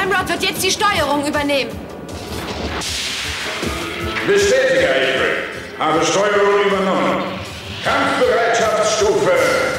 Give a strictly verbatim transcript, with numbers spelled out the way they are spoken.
Ramrod wird jetzt die Steuerung übernehmen. Bestätige, April. Habe Steuerung übernommen. Kampfbereitschaftsstufe